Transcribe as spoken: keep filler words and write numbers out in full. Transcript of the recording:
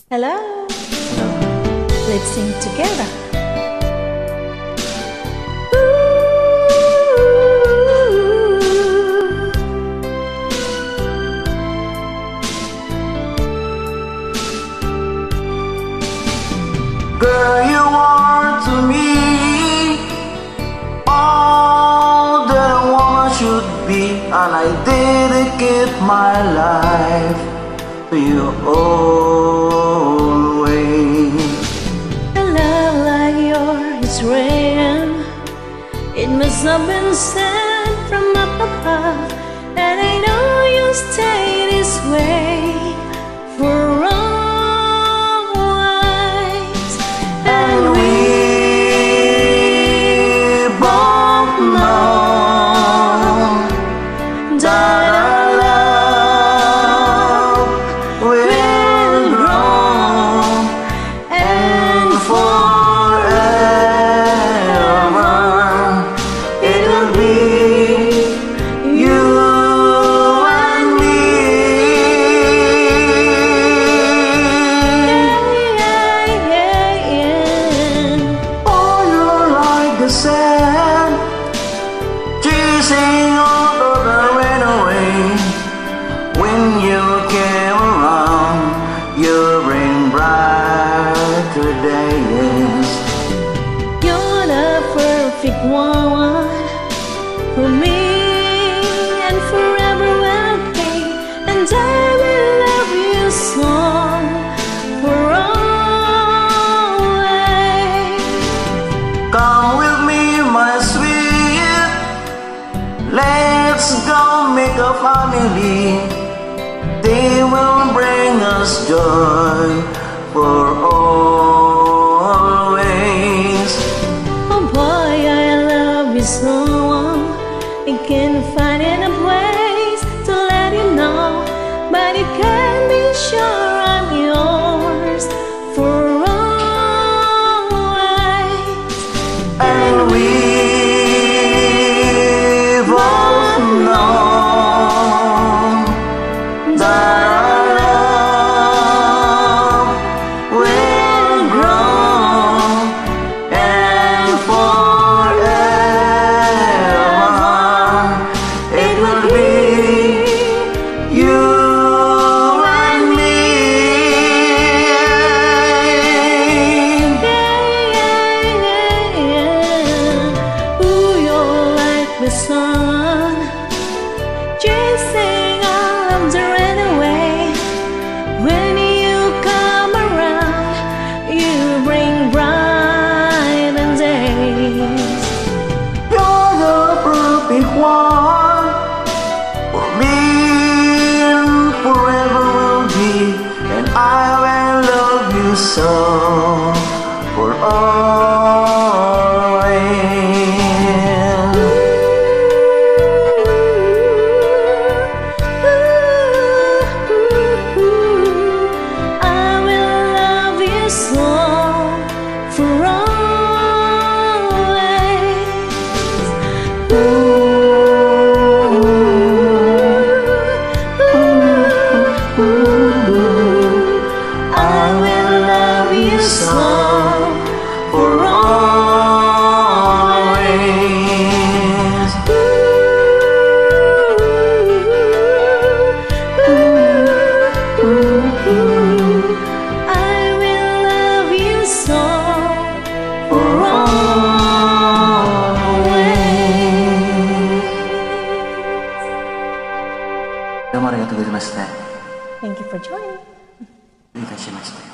Hello. Let's sing together. Girl, you are to me all that a woman should be, and I dedicate my life to you always. A love like yours is rare. It must have been sent from up above, and I know you'll stay this way for always. And we both know that our love will grow, and forever it will be you and me. yeah, yeah, yeah. Oh, you're like the sand, chasing all of the rain away. When you came around, you bring brighter days. You're the perfect one for me, and forever will be. And I will love you so for always. Come with me, my sweet, let's go make a family. They will bring us joy for always. Oh boy, I love you so. I can't find any place to let you know, but you can be sure I'm yours for always. And we both know that our love will grow, and forever it will be you and me. Ooh, you're like the sun, chasing all of the rain away. When you come around, you bring bright days. You're the perfect one for me, and forever will be, and I will love you so for always. I will love you so for always. I will love you so for always. I will love you so for always. どうもありがとうございました。 Thank you for joining. どういたしまして。